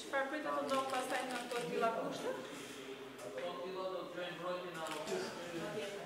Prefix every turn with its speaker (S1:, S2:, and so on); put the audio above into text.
S1: Farpıyla da dokla sayın doktor Gülak Kuşlu.
S2: Tot bilo do 2 година